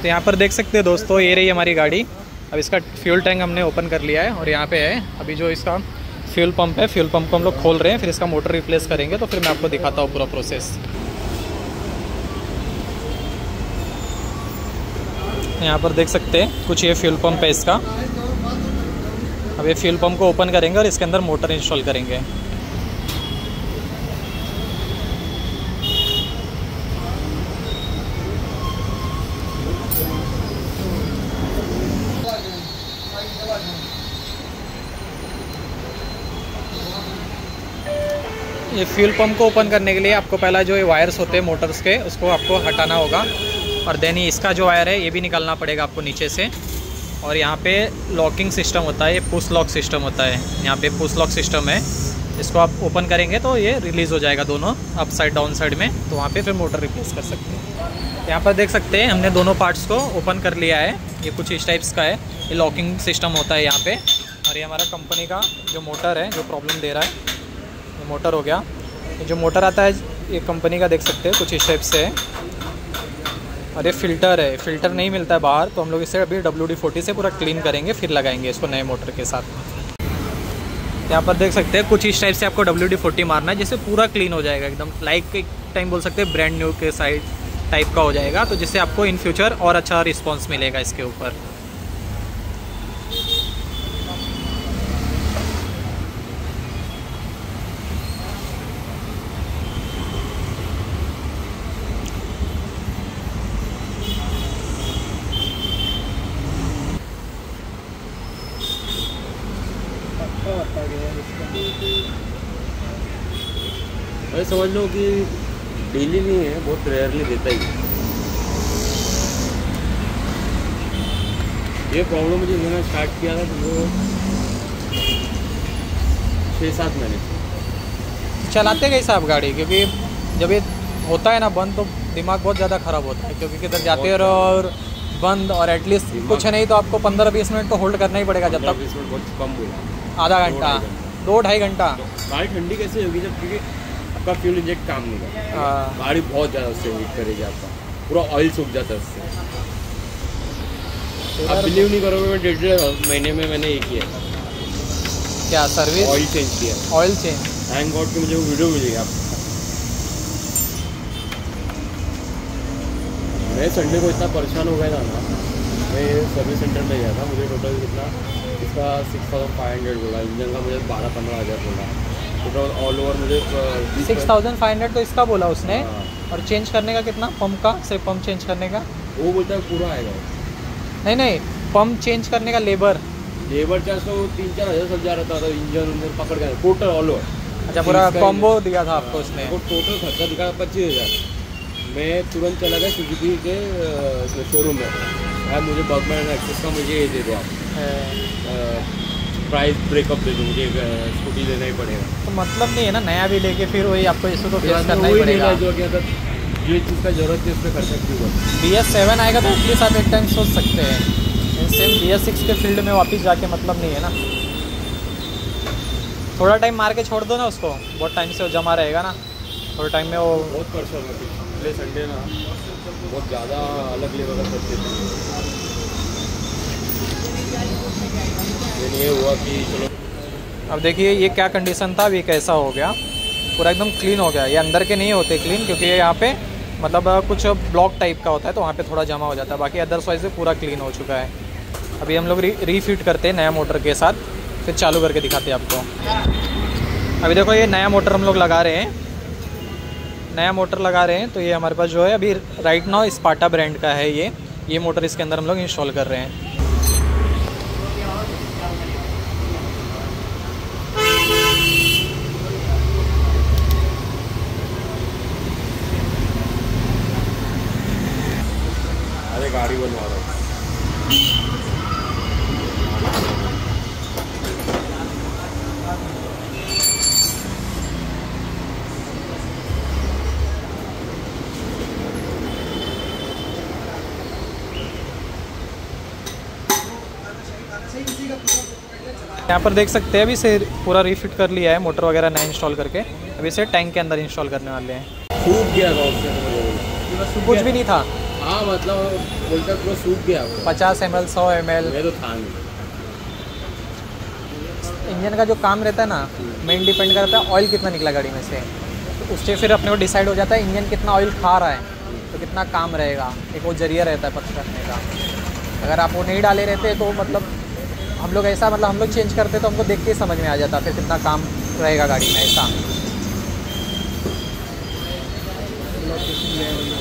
तो यहाँ पर देख सकते हैं दोस्तों, ये रही हमारी गाड़ी। अब इसका फ्यूल टैंक हमने ओपन कर लिया है और यहाँ पे है अभी जो इसका फ्यूल पंप है, फ्यूल पंप को हम लोग खोल रहे हैं, फिर इसका मोटर रिप्लेस करेंगे। तो फिर मैं आपको दिखाता हूँ पूरा प्रोसेस। यहाँ पर देख सकते हैं कुछ ये फ्यूल पंप है इसका। अब ये फ्यूल पंप को ओपन करेंगे और इसके अंदर मोटर इंस्टॉल करेंगे। ये फ्यूल पंप को ओपन करने के लिए आपको पहला जो ये वायर्स होते हैं मोटर्स के, उसको आपको हटाना होगा और देन इसका जो वायर है ये भी निकालना पड़ेगा आपको नीचे से। और यहाँ पे लॉकिंग सिस्टम होता है, ये पुश लॉक सिस्टम होता है। यहाँ पे पुश लॉक सिस्टम है, इसको आप ओपन करेंगे तो ये रिलीज़ हो जाएगा दोनों अप साइड डाउन साइड में। तो वहाँ पे फिर मोटर रिप्लेस कर सकते हैं। यहाँ पर देख सकते हैं हमने दोनों पार्ट्स को ओपन कर लिया है। ये कुछ इस टाइप्स का है, ये लॉकिंग सिस्टम होता है यहाँ पे। और ये हमारा कंपनी का जो मोटर है जो प्रॉब्लम दे रहा है, ये मोटर हो गया। ये जो मोटर आता है ये कंपनी का देख सकते हैं कुछ इस टाइप से है। और ये फ़िल्टर है, फ़िल्टर नहीं मिलता है बाहर, तो हम लोग इसे अभी WD-40 से पूरा क्लीन करेंगे, फिर लगाएंगे इसको नए मोटर के साथ। यहाँ पर देख सकते हैं कुछ इस टाइप से आपको WD-40 मारना है, जिससे पूरा क्लीन हो जाएगा एकदम, लाइक एक टाइम बोल सकते हैं ब्रांड न्यू के साइड टाइप का हो जाएगा। तो जिससे आपको इन फ्यूचर और अच्छा रिस्पॉन्स मिलेगा इसके ऊपर। मैं समझ लो कि डेली नहीं है, बहुत रेयरली देता ही है। ये प्रॉब्लम मुझे मैंने स्टार्ट किया था वो 6-7 महीने। चलाते कैसे आप गाड़ी? क्योंकि जब ये होता है ना बंद, तो दिमाग बहुत ज़्यादा ख़राब होता है, क्योंकि किधर जाते रहो और बंद। और एटलीस्ट कुछ नहीं तो आपको 15-20 मिनट तो होल्ड करना ही पड़ेगा, जब तक 20 मिनट बहुत कम बोला, आधा घंटा 2-2.5 घंटा। गाड़ी ठंडी कैसे होगी जब, क्योंकि आपका फ्यूल इंजेक्ट काम नहीं करता, गाड़ी बहुत ज़्यादा उससे हीट करेगी, आपका पूरा ऑयल सूख जाता है उससे। आप बिलीव नहीं करोगे, मैं 1.5 महीने में मैंने ये किया। क्या सर्विस? ऑयल चेंज किया। Oil change. थैंक गॉड कि मुझे वो वीडियो मिलेगी आपको। मैं संडे को इतना परेशान हो गया था ना, मैं सर्विस सेंटर में गया था, मुझे टोटल कितना इसका 6500 बोला, इंजन का मुझे 12-15 हज़ार बोला, टोटल ऑल ओवर मुझे 6500 तो इसका बोला उसने। और चेंज करने का कितना? पंप का, सिर्फ पंप चेंज करने का वो बोलता है पूरा आएगा। नहीं, पंप चेंज करने का लेबर चार्ज तो 3-4 हज़ार सब जा रहा था, इंजन पकड़ गया टोटल ऑल ओवर। अच्छा, पूरा कॉम्बो दिया था आपको उसने? वो टोटल खर्चा दिखा 25,000। मैं तुरंत चला गया सुजुकी के शोरूम में, यार मुझे बर्गमैन एक्सेस का मुझे ये दे दो आप, प्राइस ब्रेकअप दे दो, मुझे स्कूटी लेना ही पड़ेगा। तो मतलब नहीं है ना, नया भी लेके फिर वही आपको इसको तो फेस करना ही पड़ेगा। जो क्या था, जो चीज़ का जरूरत है उस पर खर्चा क्यों करो। BS7 आएगा तो एटलीस्ट आप एक टाइम सोच सकते हैं। सेम BS6 के फील्ड में वापस जाके मतलब नहीं है ना। थोड़ा टाइम मार के छोड़ दो ना उसको, बहुत टाइम से वो जमा रहेगा ना, थोड़े टाइम में वो बहुत परेशान होती है। पिछले संडे ना बहुत ज़्यादा अलग लेवल का करते थे। ये हुआ कि चलो, अब देखिए ये क्या कंडीशन था, अभी कैसा हो गया, पूरा एकदम क्लीन हो गया। ये अंदर के नहीं होते क्लीन, क्योंकि ये यहाँ पे मतलब कुछ ब्लॉक टाइप का होता है, तो वहाँ पे थोड़ा जमा हो जाता है। बाकी अदरवाइज पूरा क्लीन हो चुका है। अभी हम लोग रीफिट करते हैं नया मोटर के साथ, फिर चालू करके दिखाते हैं आपको। अभी देखो ये नया मोटर हम लोग लगा रहे हैं, नया मोटर लगा रहे हैं। तो ये हमारे पास जो है अभी राइट नाउ स्पार्टा ब्रांड का है ये मोटर इसके अंदर हम लोग इंस्टॉल कर रहे हैं। अरे गाड़ी बनवा रहा हूँ। यहाँ पर देख सकते हैं अभी इसे पूरा रीफिट कर लिया है, मोटर वगैरह नया इंस्टॉल करके। अभी इसे टैंक के अंदर इंस्टॉल करने वाले हैं। सूख गया था उससे, कुछ भी नहीं था। हाँ मतलब बोलता पूरा सूख गया आपको। 50 ml 100 ml। मैं तो था नहीं। इंजन का जो काम रहता है ना, मेन डिपेंड करता है ऑयल कितना निकला गाड़ी में से, तो उससे फिर अपने को डिसाइड हो जाता है इंजन कितना ऑयल खा रहा है, तो कितना काम रहेगा। एक वो जरिया रहता है पता करने का। अगर आप वो नहीं डाले रहते तो मतलब हम लोग ऐसा मतलब हम लोग चेंज करते तो हमको देख के समझ में आ जाता फिर कितना काम रहेगा गाड़ी में ऐसा।